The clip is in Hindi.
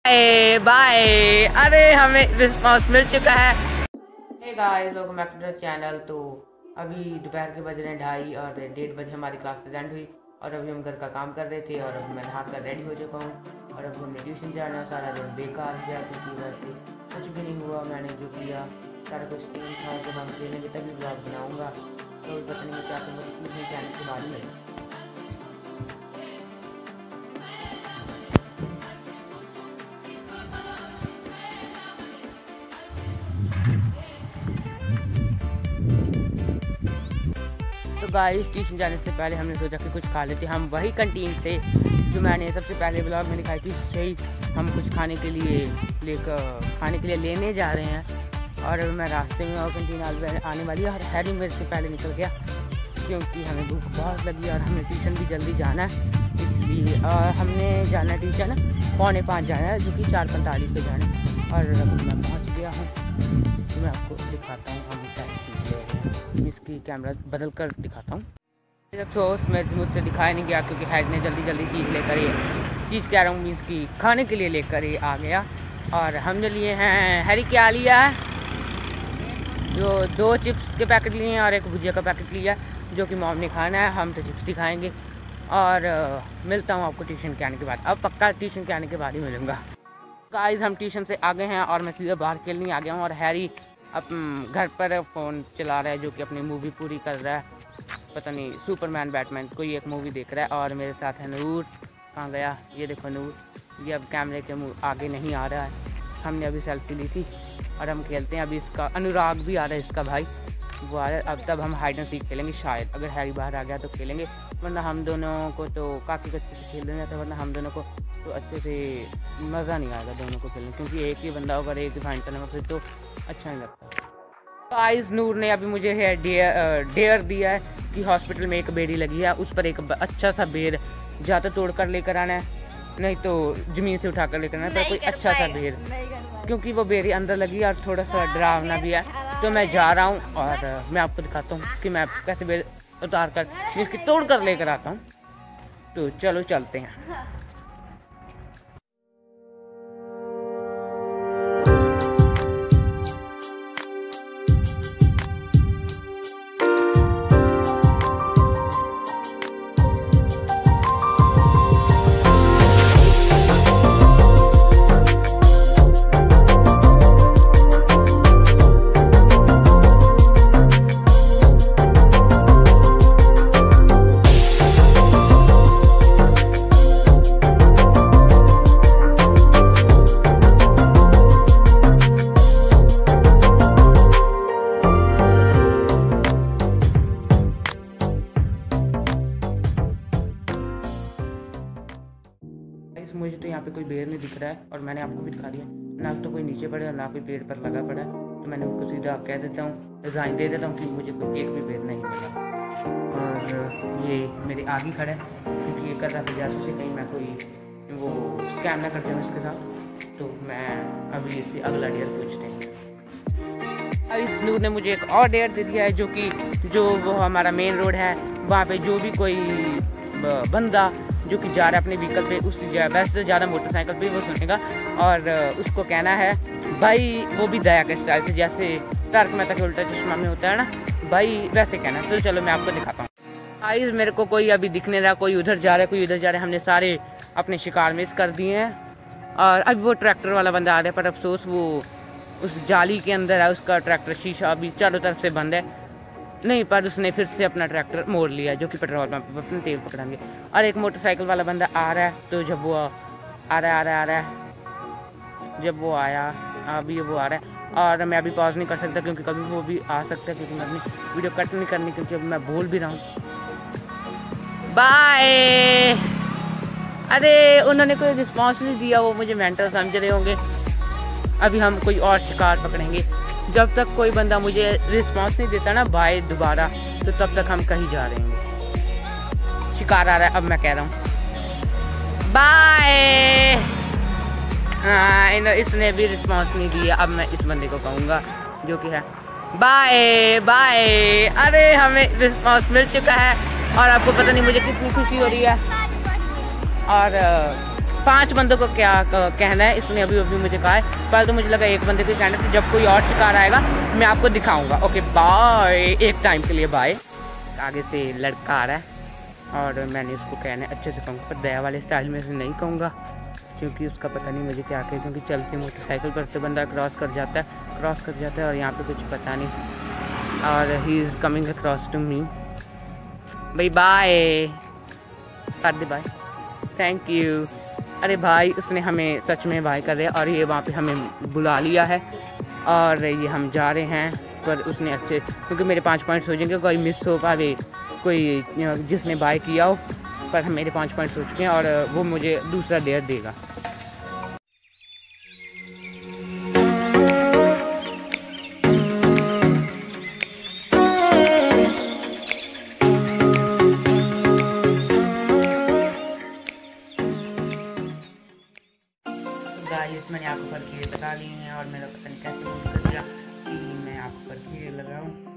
बाय। अरे हमें रिस्पॉन्स मिल चुका है। Hey guys, welcome back to the channel. तो अभी दोपहर के बज रहे हैं 2:30 और 1:30 बजे हमारी क्लास एंड हुई और अभी हम घर का काम कर रहे थे और अभी मैं नहा कर रेडी हो चुका हूँ और अब हमने ट्यूशन जाना। सारा दिन बेकार गया क्योंकि वैसे कुछ भी नहीं हुआ। मैंने जो किया सारा कुछ स्क्रीन था। जब हम खेलेंगे तभी ब्लॉग बनाऊँगा। तो पता नहीं क्या मुझे चैनल के बारे में। तो गाइस, ट्यूशन जाने से पहले हमने सोचा कि कुछ खा लेते। हम वही कैंटीन से जो मैंने सबसे पहले ब्लॉग में दिखाई थी, सही हम कुछ खाने के लिए लेने जा रहे हैं। और मैं रास्ते में और कैंटीन आने वाली है और हैरी मेरे से पहले निकल गया क्योंकि हमें भूख बहुत लगी और हमें ट्यूशन भी जल्दी जाना है, इसलिए हमने जाना है ट्यूशन 4:45 जाना है, जो कि 4:45 पे जाना है। और मैं पहुँच गया हूँ। तो मैं आपको दिखाता हूँ हम क्या चीज़ ले रहे हैं। इसकी कैमरा बदल कर दिखाता हूँ। अफसोस मुझसे दिखाया नहीं गया क्योंकि हैड ने जल्दी चीज़ कह रहा हूँ मीन्स की खाने के लिए लेकर ही आ गया। और हमने लिए हैं, हैरी क्या लिया है, जो 2 चिप्स के पैकेट लिए हैं और एक भुजिया का पैकेट लिया है जो कि मॉम ने खाना है। हम तो चिप्स ही खाएँगे। और मिलता हूँ आपको ट्यूशन के आने के बाद। अब पक्का ट्यूशन के आने के बाद ही मिलूँगा। गाइस, हम ट्यूशन से आ गए हैं और मैं सीधे बाहर खेलने आ गया हूँ और हैरी घर पर फ़ोन चला रहा है जो कि अपनी मूवी पूरी कर रहा है। पता नहीं सुपरमैन बैटमैन कोई एक मूवी देख रहा है। और मेरे साथ है नूर। कहाँ गया? ये देखो नूर, ये अब कैमरे के आगे नहीं आ रहा है। हमने अभी सेल्फी ली थी और हम खेलते हैं। अभी इसका अनुराग भी आ रहा है, इसका भाई वो आ रहा है। अब तब हम हाइड एंड सीक खेलेंगे शायद, अगर हैरी बाहर आ गया तो खेलेंगे, वरना हम दोनों को तो काफ़ी अच्छे से खेल रहे थे। वरना हम दोनों को तो अच्छे से मज़ा नहीं आएगा दोनों को खेलने, क्योंकि एक ही बंदा होगा, एक ही फाइंड करने में फिर तो अच्छा नहीं लगता। गाइस, नूर ने अभी मुझे डेयर दिया है कि हॉस्पिटल में एक बेड़ी लगी है, उस पर एक अच्छा सा बेर या तो तोड़ कर लेकर आना है, नहीं तो ज़मीन से उठा कर लेकर आना है, पर कोई अच्छा सा बेर, क्योंकि वो बेरी अंदर लगी है और थोड़ा सा डरावना भी है। तो मैं जा रहा हूँ और मैं आपको दिखाता हूँ कि मैं कैसे बेर उतार कर इसकी तोड़ कर लेकर आता हूँ। तो चलो चलते हैं। मुझे तो यहाँ पे कोई बेर नहीं दिख रहा है और मैंने आपको भी दिखा दिया, ना तो कोई नीचे पड़े और ना कोई पेड़ पर लगा पड़ा है। तो मैंने उसको सीधा कह देता हूँ, रिजाइन दे देता हूँ कि मुझे कोई एक भी बेर नहीं मिला। और ये मेरे आगे खड़ा है क्योंकि ये कर रहा था जासूसी, कहीं मैं कोई वो स्कैम ना करते हूँ इसके साथ। तो मैं अभी इससे अगला डेयर पूछते हैं। इस नूर ने मुझे एक और डेयर दे दिया है, जो वो हमारा मेन रोड है, वहाँ पे जो भी कोई बंदा जो कि जा रहा है अपने व्हीकल पे, उस वैसे तो ज़्यादा मोटरसाइकिल पे वो सुनेगा और उसको कहना है भाई, वो भी दया के स्टाइल से, जैसे तारक मेहता के उल्टा चश्मा में होता है ना भाई, वैसे कहना। तो चलो मैं आपको दिखाता हूँ। गाइस, मेरे को कोई अभी दिखने रहा, कोई उधर जा रहा है, कोई उधर जा रहा है। हमने सारे अपने शिकार मिस कर दिए हैं और अभी वो ट्रैक्टर वाला बंदा आ रहा है, पर अफसोस वो उस जाली के अंदर है, उसका ट्रैक्टर शीशा अभी चारों तरफ से बंद है। नहीं, पर उसने फिर से अपना ट्रैक्टर मोड़ लिया, जो कि पेट्रोल पंप पर अपने तेल पकड़ाएंगे। और एक मोटरसाइकिल वाला बंदा आ रहा है, तो जब वो आ रहा है, जब वो आया, अभी वो आ रहा है और मैं अभी पॉज नहीं कर सकता क्योंकि कभी वो भी आ सकता है, क्योंकि मैं अपनी वीडियो कट नहीं करनी, क्योंकि अभी मैं बोल भी रहा हूँ बाय। अरे उन्होंने कोई रिस्पॉन्स नहीं दिया, वो मुझे मेंटल समझ रहे होंगे। अभी हम कोई और शिकार पकड़ेंगे। जब तक कोई बंदा मुझे रिस्पॉन्स नहीं देता ना बाय दोबारा, तो तब तक हम कहीं जा रहे हैं। शिकार आ रहा है, अब मैं कह रहा हूँ बाय। हाँ, इसने भी रिस्पॉन्स नहीं दिया। अब मैं इस बंदे को कहूँगा जो कि है बाय बाय। अरे हमें रिस्पॉन्स मिल चुका है और आपको पता नहीं मुझे कितनी खुशी हो रही है। और 5 बंदों को क्या कहना है इसने अभी अभी मुझे कहा है। पहले तो मुझे लगा एक बंदे को कहना है, जब कोई और शिकार आएगा मैं आपको दिखाऊंगा। ओके बाय, एक टाइम के लिए बाय। आगे से लड़का आ रहा है और मैंने उसको कहना है अच्छे से कहूँगा, पर दया वाले स्टाइल में से नहीं कहूँगा क्योंकि उसका पता नहीं मुझे क्या कहे, क्योंकि चलते मोटरसाइकिल पर से बंदा क्रॉस कर जाता है और यहाँ पे कुछ पता नहीं। और he is coming across to me. भाई बाय कर दे बाय, थैंक यू। अरे भाई उसने हमें सच में बाय कर दिया और ये वहाँ पे हमें बुला लिया है और ये हम जा रहे हैं। पर उसने अच्छे, क्योंकि मेरे 5 पॉइंट्स हो जाएंगे, कोई मिस हो पाए, कोई जिसने बाय किया हो, पर मेरे 5 पॉइंट्स हो चुके हैं और वो मुझे दूसरा डेयर देगा। गाइस मैंने आपको पर कीड़े लगा लिए हैं और मेरा पता नहीं कैसे हो गया कि मैं आपको पर कीड़े लगाऊं।